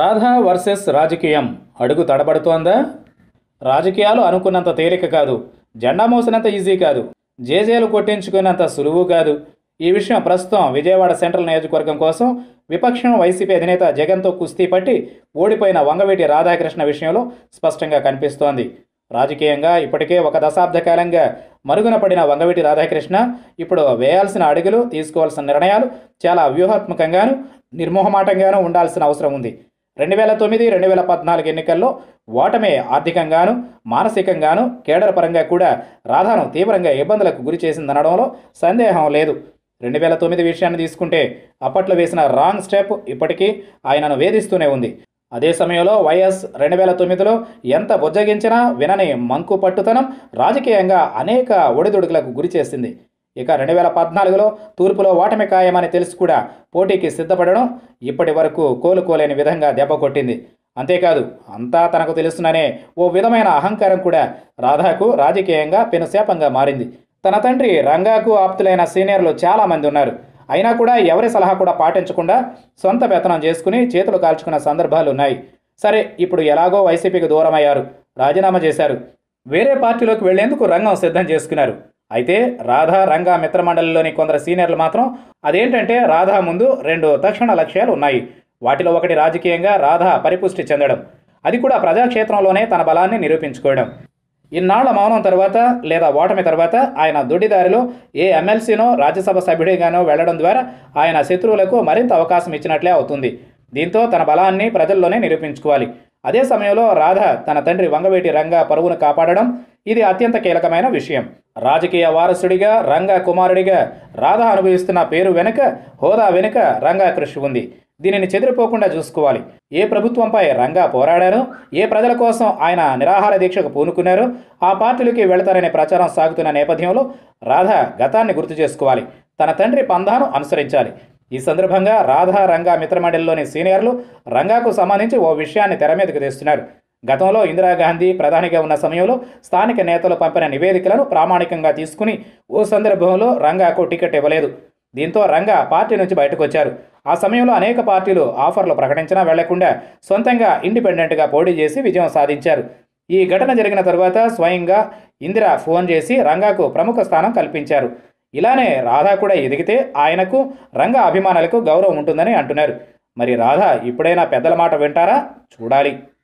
Radha versus రాజకీయం అడుగు తడబడుతోందా? రాజకీయాలు అనుకున్నంత తేలిక కాదు. జెండా మోసినంత ఈజీ కాదు. జేజేలు కొట్టించుకున్నంత సులువు కాదు. ఈ విషయం ప్రస్తుతం విజయవాడ సెంట్రల్ నియోజకవర్గం కోసం విపక్షం వైసీపీ అధినేత జగన్తో కుస్తీ పట్టి ఓడిపోయిన వంగవీటి రాధాకృష్ణ విషయంలో స్పష్టంగా కనిపిస్తోంది. రాజకీయంగా ఇప్పటికే ఒక దశాబ్ద కాలంగా మరుగున పడిన వంగవీటి రాధాకృష్ణ ఇప్పుడు వేయాల్సిన అడుగులు, తీసుకోవాల్సిన నిర్ణయాలు చాలా వ్యూహాత్మకంగాను, నిర్మోహమాటంగానూ ఉండాల్సిన అవసరం ఉంది. 2009, 2014 ఎన్నికల్లో ఓటమి ఆర్థికంగాను, మానసికంగాను, కేడర్ పరంగా కూడా రాధాను తీవ్రంగా ఇబ్బందులకు గురి చేసిందనడంలో సందేహం లేదు. 2009 విషయాన్ని తీసుకుంటే అప్పట్లో వేసిన రాంగ్ స్టెప్ ఇప్పటికీ ఆయనను వేధిస్తూనే ఉంది. అదే సమయంలో వైఎస్ 2009లో ఎంత బుజ్జగించినా వినని మంకు పట్టుతనం రాజకీయంగా అనేక ఒడిదుడుకులకు గురి చేసింది. ఇక 2014లో తూర్పులో ఓటమి ఖాయమని తెలిసి కూడా పోటీకి సిద్ధపడడం ఇప్పటి వరకు కోలుకోలేని విధంగా దెబ్బ కొట్టింది. అంతేకాదు, అంతా తనకు తెలుసుననే ఓ విధమైన అహంకారం కూడా రాధాకు రాజకీయంగా పెనుశాపంగా మారింది. తన తండ్రి రంగాకు ఆప్తులైన సీనియర్లు చాలామంది ఉన్నారు. అయినా కూడా ఎవరి సలహా కూడా పాటించకుండా సొంత పెత్తనం చేసుకుని చేతులు కాల్చుకున్న సందర్భాలు ఉన్నాయి. సరే, ఇప్పుడు ఎలాగో వైసీపీకి దూరమయ్యారు, రాజీనామా చేశారు, వేరే పార్టీలోకి వెళ్లేందుకు రంగం సిద్ధం చేసుకున్నారు. అయితే రాధా రంగా మిత్రమండలిలోని కొందరు సీనియర్లు మాత్రం అదేంటంటే రాధా ముందు 2 తక్షణ లక్ష్యాలు ఉన్నాయి. వాటిలో ఒకటి రాజకీయంగా రాధా పరిపుష్టి చెందడం, అది కూడా ప్రజాక్షేత్రంలోనే తన బలాన్ని నిరూపించుకోవడం. ఇన్నాళ్ల మౌనం తర్వాత లేదా ఓటమి తర్వాత ఆయన దొడ్డిదారిలో ఏ ఎమ్మెల్సీనో రాజ్యసభ సభ్యుడిగానో వెళ్లడం ద్వారా ఆయన శత్రువులకు మరింత అవకాశం ఇచ్చినట్లే అవుతుంది. దీంతో తన బలాన్ని ప్రజల్లోనే నిరూపించుకోవాలి. అదే సమయంలో రాధ తన తండ్రి వంగవీటి రంగా పరువును కాపాడడం, ఇది అత్యంత కీలకమైన విషయం. రాజకీయ వారసుడిగా, రంగా కుమారుడిగా రాధ అనుభవిస్తున్న పేరు వెనుక, హోదా వెనుక రంగా కృషి ఉంది. దీనిని చెదిరిపోకుండా చూసుకోవాలి. ఏ ప్రభుత్వంపై రంగా పోరాడారో, ఏ ప్రజల కోసం ఆయన నిరాహార దీక్షకు పూనుకున్నారో ఆ పార్టీలకి వెళతారనే ప్రచారం సాగుతున్న నేపథ్యంలో రాధ గతాన్ని గుర్తు చేసుకోవాలి. తన తండ్రి పందాను అనుసరించాలి. ఈ సందర్భంగా రాధా రంగా మిత్రమండలిలోని సీనియర్లు రంగాకు సంబంధించి ఓ విషయాన్ని తెర మీదకు తెస్తున్నారు. గతంలో ఇందిరాగాంధీ ప్రధానిగా ఉన్న సమయంలో స్థానిక నేతలు పంపిన నివేదికలను ప్రామాణికంగా తీసుకుని ఓ సందర్భంలో రంగాకు టికెట్ ఇవ్వలేదు. దీంతో రంగా పార్టీ నుంచి బయటకు వచ్చారు. ఆ సమయంలో అనేక పార్టీలు ఆఫర్లు ప్రకటించినా వెళ్లకుండా సొంతంగా ఇండిపెండెంట్గా పోటీ చేసి విజయం సాధించారు. ఈ ఘటన జరిగిన తరువాత స్వయంగా ఇందిర ఫోన్ చేసి రంగాకు ప్రముఖ స్థానం కల్పించారు. ఇలానే రాధా కూడా ఎదిగితే ఆయనకు, రంగా అభిమానులకు గౌరవం ఉంటుందని అంటున్నారు. మరి రాధా ఇప్పుడైనా పెద్దల మాట వింటారా? చూడాలి.